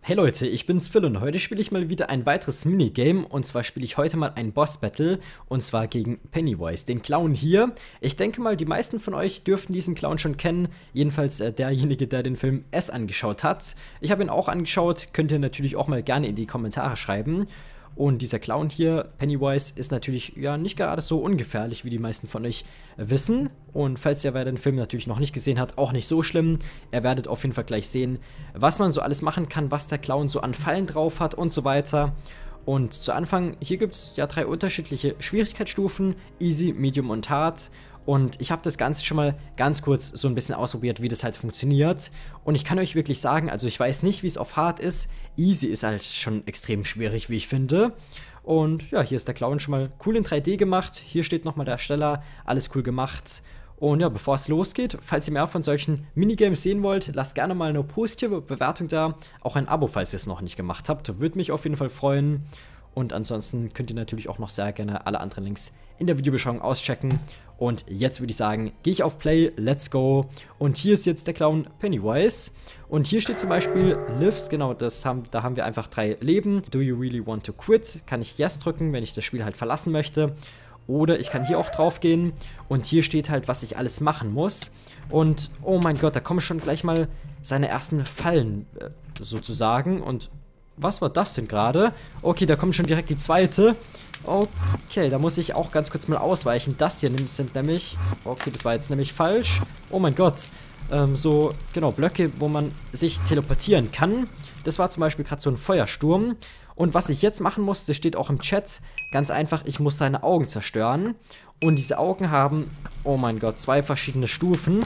Hey Leute, ich bin's Phil und heute spiele ich mal wieder ein weiteres Minigame und zwar spiele ich heute mal ein Boss-Battle und zwar gegen Pennywise, den Clown hier. Ich denke mal, die meisten von euch dürften diesen Clown schon kennen, jedenfalls derjenige, der den Film S angeschaut hat. Ich habe ihn auch angeschaut, könnt ihr natürlich auch mal gerne in die Kommentare schreiben. Und dieser Clown hier, Pennywise, ist natürlich ja nicht gerade so ungefährlich, wie die meisten von euch wissen. Und falls ihr den Film natürlich noch nicht gesehen habt, auch nicht so schlimm. Ihr werdet auf jeden Fall gleich sehen, was man so alles machen kann, was der Clown so an Fallen drauf hat und so weiter. Und zu Anfang, hier gibt es ja 3 unterschiedliche Schwierigkeitsstufen, Easy, Medium und Hard. Und ich habe das Ganze schon mal ganz kurz so ein bisschen ausprobiert, wie das halt funktioniert. Und ich kann euch wirklich sagen, also ich weiß nicht, wie es auf Hard ist. Easy ist halt schon extrem schwierig, wie ich finde. Und ja, hier ist der Clown schon mal cool in 3D gemacht. Hier steht nochmal der Ersteller, alles cool gemacht. Und ja, bevor es losgeht, falls ihr mehr von solchen Minigames sehen wollt, lasst gerne mal eine positive Bewertung da. Auch ein Abo, falls ihr es noch nicht gemacht habt. Würde mich auf jeden Fall freuen. Und ansonsten könnt ihr natürlich auch noch sehr gerne alle anderen Links in der Videobeschreibung auschecken. Und jetzt würde ich sagen, gehe ich auf Play, let's go. Und hier ist jetzt der Clown Pennywise. Und hier steht zum Beispiel Lives, genau, da haben wir einfach 3 Leben. Do you really want to quit? Kann ich Yes drücken, wenn ich das Spiel halt verlassen möchte. Oder ich kann hier auch drauf gehen. Und hier steht halt, was ich alles machen muss. Und oh mein Gott, da kommen schon gleich mal seine ersten Fallen sozusagen. Und was war das denn gerade? Okay, da kommt schon direkt die zweite. Okay, da muss ich auch ganz kurz mal ausweichen. Das hier sind nämlich... Okay, das war jetzt nämlich falsch. Oh mein Gott. So, genau, Blöcke, wo man sich teleportieren kann. Das war zum Beispiel gerade so ein Feuersturm. Und was ich jetzt machen muss, das steht auch im Chat, ganz einfach, ich muss seine Augen zerstören. Und diese Augen haben, oh mein Gott, 2 verschiedene Stufen.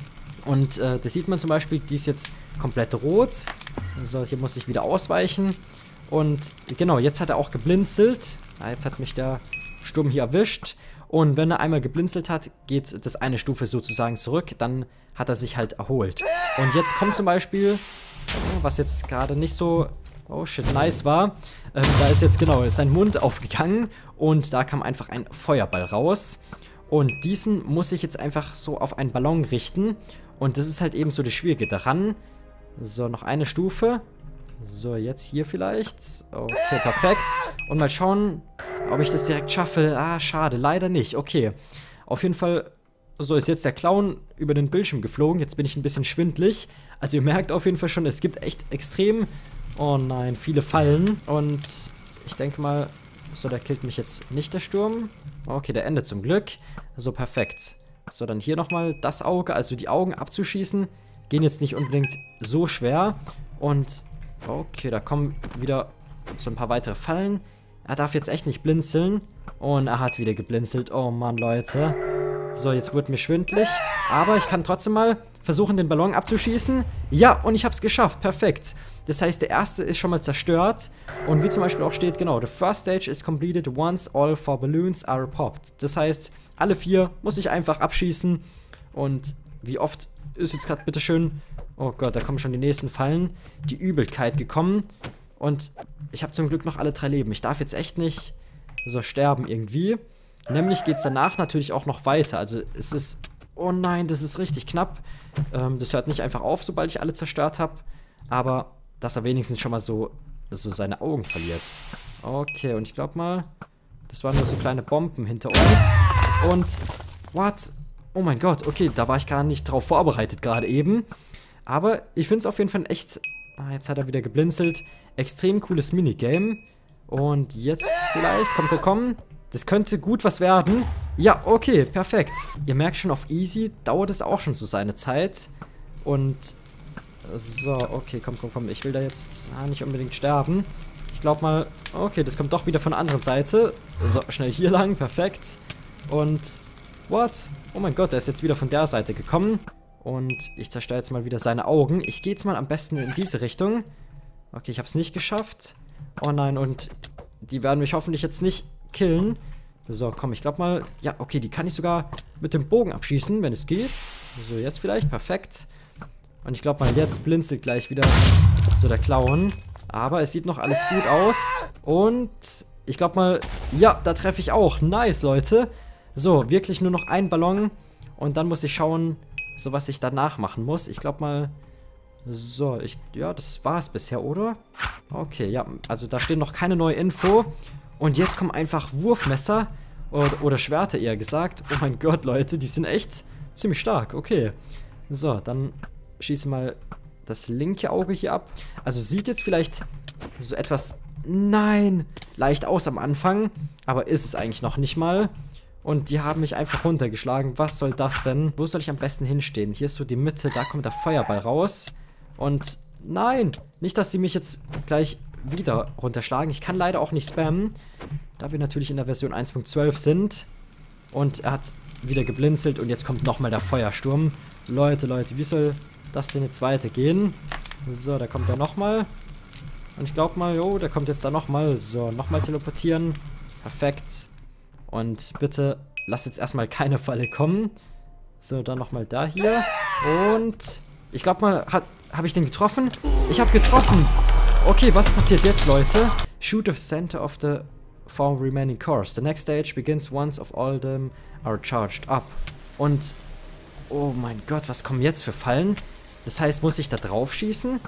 Und das sieht man zum Beispiel, die ist jetzt komplett rot. So, hier muss ich wieder ausweichen. Und genau, jetzt hat er auch geblinzelt. Jetzt hat mich der Sturm hier erwischt. Und wenn er einmal geblinzelt hat, geht das eine Stufe sozusagen zurück. Dann hat er sich halt erholt. Und jetzt kommt zum Beispiel, was jetzt gerade nicht so, oh shit, nice war. Da ist jetzt genau sein Mund aufgegangen. Und da kam einfach ein Feuerball raus. Und diesen muss ich jetzt einfach so auf einen Ballon richten. Und das ist halt eben so das Schwierige daran. So, noch eine Stufe. So, jetzt hier vielleicht. Okay, perfekt. Und mal schauen, ob ich das direkt schaffe. Ah, schade, leider nicht. Okay, auf jeden Fall, so ist jetzt der Clown über den Bildschirm geflogen. Jetzt bin ich ein bisschen schwindelig. Also ihr merkt auf jeden Fall schon, es gibt echt extrem, oh nein, viele Fallen. Und ich denke mal, so, der killt mich jetzt nicht, der Sturm. Okay, der endet zum Glück. So, perfekt. So, dann hier nochmal das Auge. Also die Augen abzuschießen, gehen jetzt nicht unbedingt so schwer. Und okay, da kommen wieder so ein paar weitere Fallen. Er darf jetzt echt nicht blinzeln. Und er hat wieder geblinzelt. Oh Mann, Leute. So, jetzt wird mir schwindelig. Aber ich kann trotzdem mal versuchen, den Ballon abzuschießen. Ja, und ich habe es geschafft. Perfekt. Das heißt, der erste ist schon mal zerstört. Und wie zum Beispiel auch steht, genau, the first stage is completed once all 4 balloons are popped. Das heißt, alle 4 muss ich einfach abschießen. Und wie oft ist jetzt gerade bitteschön... Oh Gott, da kommen schon die nächsten Fallen. Die Übelkeit gekommen. Und ich habe zum Glück noch alle 3 Leben. Ich darf jetzt echt nicht so sterben irgendwie. Nämlich geht es danach natürlich auch noch weiter. Also es ist... Oh nein, das ist richtig knapp. Das hört nicht einfach auf, sobald ich alle zerstört habe. Aber dass er wenigstens schon mal so seine Augen verliert. Okay, und ich glaube mal, das waren nur so kleine Bomben hinter uns. Und... What? Oh mein Gott, okay, da war ich gar nicht drauf vorbereitet gerade eben. Aber ich finde es auf jeden Fall echt... Ah, jetzt hat er wieder geblinzelt. Extrem cooles Minigame. Und jetzt vielleicht... Komm. Das könnte gut was werden. Ja, okay, perfekt. Ihr merkt schon, auf Easy dauert es auch schon so seine Zeit. Und... So, okay, komm. Ich will da jetzt nicht unbedingt sterben. Ich glaube mal... Okay, das kommt doch wieder von der anderen Seite. So, schnell hier lang. Perfekt. Und... What? Oh mein Gott, der ist jetzt wieder von der Seite gekommen. Und ich zerstöre jetzt mal wieder seine Augen. Ich gehe jetzt mal am besten in diese Richtung. Okay, ich habe es nicht geschafft. Oh nein, und die werden mich hoffentlich jetzt nicht killen. So, komm, ich glaube mal... Ja, okay, die kann ich sogar mit dem Bogen abschießen, wenn es geht. So, jetzt vielleicht. Perfekt. Und ich glaube mal, jetzt blinzelt gleich wieder so der Clown. Aber es sieht noch alles gut aus. Und ich glaube mal... Ja, da treffe ich auch. Nice, Leute. So, wirklich nur noch ein Ballon. Und dann muss ich schauen... So, was ich danach machen muss. Ich glaube mal, So, ja, das war's bisher, oder? Okay, ja, also da steht noch keine neue Info. Und jetzt kommen einfach Wurfmesser oder Schwerter eher gesagt. Oh mein Gott, Leute, die sind echt ziemlich stark. Okay, so, dann schieße mal das linke Auge hier ab. Also sieht jetzt vielleicht so etwas, nein, leicht aus am Anfang, aber ist es eigentlich noch nicht mal. Und die haben mich einfach runtergeschlagen. Was soll das denn? Wo soll ich am besten hinstehen? Hier ist so die Mitte, da kommt der Feuerball raus. Und nein, nicht, dass sie mich jetzt gleich wieder runterschlagen. Ich kann leider auch nicht spammen, da wir natürlich in der Version 1.12 sind. Und er hat wieder geblinzelt und jetzt kommt nochmal der Feuersturm. Leute, wie soll das denn jetzt weitergehen? So, da kommt er nochmal. Und ich glaube mal, jo, der kommt jetzt da nochmal. So, nochmal teleportieren. Perfekt. Und bitte lasst jetzt erstmal keine Falle kommen. So, dann nochmal da hier. Und ich glaube mal, habe ich den getroffen? Ich habe getroffen. Okay, was passiert jetzt, Leute? Shoot the center of the 4 remaining cores. The next stage begins once of all them are charged up. Und, oh mein Gott, was kommen jetzt für Fallen? Das heißt, muss ich da drauf schießen?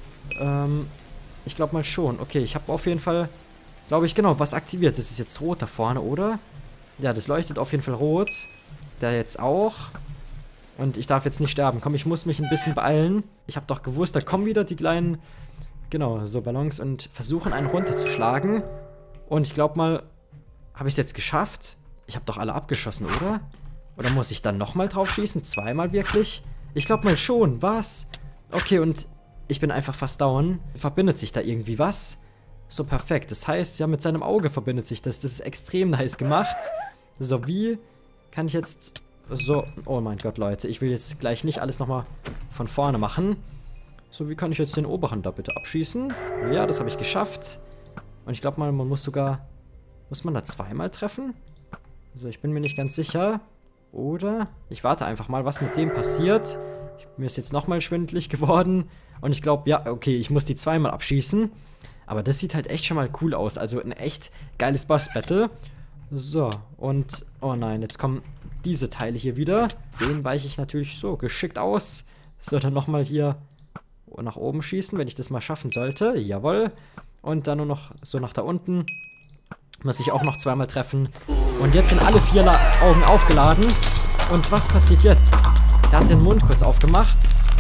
Ich glaube mal schon. Okay, ich habe auf jeden Fall, glaube ich, genau, was aktiviert. Das ist jetzt rot da vorne, oder? Ja, das leuchtet auf jeden Fall rot. Der jetzt auch. Und ich darf jetzt nicht sterben. Komm, ich muss mich ein bisschen beeilen. Ich habe doch gewusst, da kommen wieder die kleinen, genau, so Ballons und versuchen einen runterzuschlagen. Und ich glaube mal, habe ich es jetzt geschafft? Ich habe doch alle abgeschossen, oder? Oder muss ich dann nochmal drauf schießen? Zweimal wirklich? Ich glaube mal schon. Was? Okay, und ich bin einfach fast down. Verbindet sich da irgendwie was? So, perfekt. Das heißt, ja, mit seinem Auge verbindet sich das. Das ist extrem nice gemacht. So, wie kann ich jetzt... So, oh mein Gott, Leute. Ich will jetzt gleich nicht alles nochmal von vorne machen. So, wie kann ich jetzt den oberen da bitte abschießen? Ja, das habe ich geschafft. Und ich glaube mal, man muss sogar... Muss man da zweimal treffen? So, ich bin mir nicht ganz sicher. Oder? Ich warte einfach mal, was mit dem passiert. Mir ist jetzt nochmal schwindelig geworden. Und ich glaube, ja, okay, ich muss die zweimal abschießen. Aber das sieht halt echt schon mal cool aus. Also ein echt geiles Boss-Battle. So, und... Oh nein, jetzt kommen diese Teile hier wieder. Den weiche ich natürlich so geschickt aus. So, dann nochmal hier nach oben schießen, wenn ich das mal schaffen sollte. Jawohl. Und dann nur noch so nach da unten. Muss ich auch noch zweimal treffen. Und jetzt sind alle 4 Augen aufgeladen. Und was passiert jetzt? Der hat den Mund kurz aufgemacht.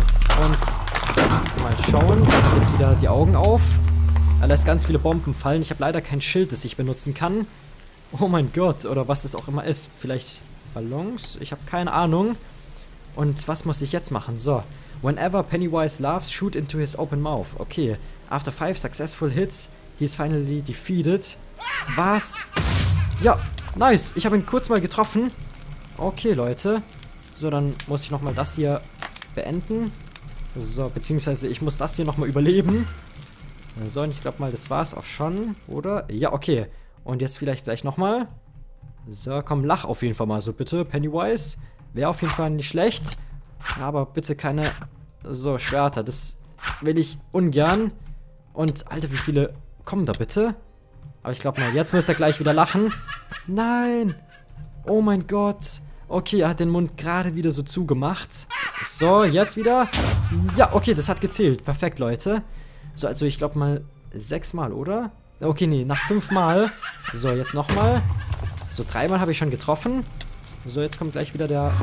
Und mal schauen. Er hat jetzt wieder die Augen auf. Er lässt ganz viele Bomben fallen. Ich habe leider kein Schild, das ich benutzen kann. Oh mein Gott. Oder was es auch immer ist. Vielleicht Ballons? Ich habe keine Ahnung. Und was muss ich jetzt machen? So. Whenever Pennywise laughs, shoot into his open mouth. Okay. After 5 successful hits, he's finally defeated. Was? Ja, nice. Ich habe ihn kurz mal getroffen. Okay, Leute. So, dann muss ich nochmal das hier beenden. So, beziehungsweise ich muss das hier nochmal überleben. So, und ich glaube mal, das war's auch schon, oder? Ja, okay. Und jetzt vielleicht gleich nochmal. So, komm, lach auf jeden Fall mal so bitte, Pennywise. Wäre auf jeden Fall nicht schlecht. Aber bitte keine so Schwerter. Das will ich ungern. Und, Alter, wie viele kommen da bitte? Aber ich glaube mal, jetzt müsste er gleich wieder lachen. Nein. Oh mein Gott. Okay, er hat den Mund gerade wieder so zugemacht. So, jetzt wieder. Ja, okay, das hat gezählt. Perfekt, Leute. So, also ich glaube mal 6 Mal, oder? Okay, nee, nach 5 Mal. So, jetzt nochmal. So, 3 Mal habe ich schon getroffen. So, jetzt kommt gleich wieder der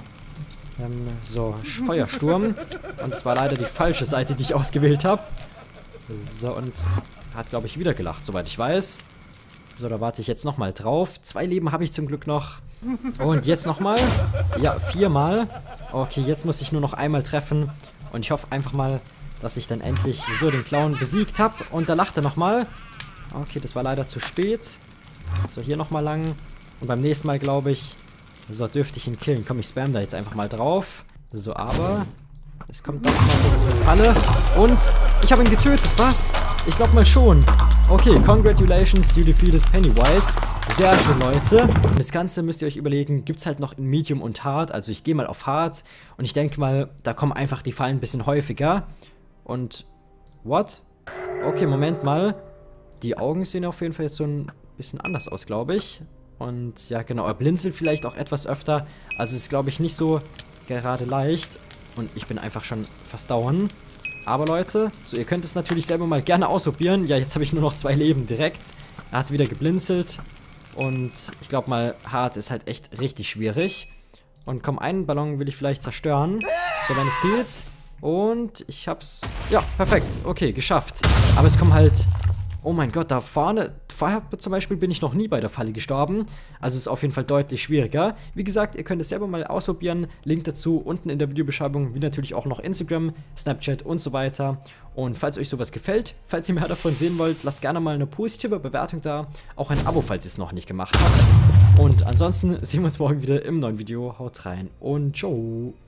so, Feuersturm. Und es war leider die falsche Seite, die ich ausgewählt habe. So, und hat, glaube ich, wieder gelacht, soweit ich weiß. So, da warte ich jetzt nochmal drauf. 2 Leben habe ich zum Glück noch. Und jetzt nochmal. Ja, 4 Mal. Okay, jetzt muss ich nur noch einmal treffen. Und ich hoffe einfach mal, dass ich dann endlich so den Clown besiegt habe. Und da lacht er nochmal. Okay, das war leider zu spät. So, hier nochmal lang. Und beim nächsten Mal, glaube ich, so dürfte ich ihn killen. Komm, ich spam da jetzt einfach mal drauf. So, aber... Es kommt doch mal so eine Falle. Und ich habe ihn getötet. Was? Ich glaube mal schon. Okay, congratulations, you defeated Pennywise. Sehr schön, Leute. Und das Ganze müsst ihr euch überlegen, gibt es halt noch in Medium und Hard. Also ich gehe mal auf Hard. Und ich denke mal, da kommen einfach die Fallen ein bisschen häufiger. Und... What? Okay, Moment mal. Die Augen sehen auf jeden Fall jetzt so ein bisschen anders aus, glaube ich. Und ja, genau, er blinzelt vielleicht auch etwas öfter. Also ist, glaube ich, nicht so gerade leicht. Und ich bin einfach schon fast down. Aber Leute, so ihr könnt es natürlich selber mal gerne ausprobieren. Ja, jetzt habe ich nur noch 2 Leben direkt. Er hat wieder geblinzelt. Und ich glaube mal, hart ist halt echt richtig schwierig. Und komm, einen Ballon will ich vielleicht zerstören. So, wenn es geht. Und ich hab's... Ja, perfekt. Okay, geschafft. Aber es kommen halt... Oh mein Gott, da vorne... Vorher zum Beispiel bin ich noch nie bei der Falle gestorben. Also ist auf jeden Fall deutlich schwieriger. Wie gesagt, ihr könnt es selber mal ausprobieren. Link dazu unten in der Videobeschreibung. Wie natürlich auch noch Instagram, Snapchat und so weiter. Und falls euch sowas gefällt, falls ihr mehr davon sehen wollt, lasst gerne mal eine positive Bewertung da. Auch ein Abo, falls ihr es noch nicht gemacht habt. Und ansonsten sehen wir uns morgen wieder im neuen Video. Haut rein und ciao.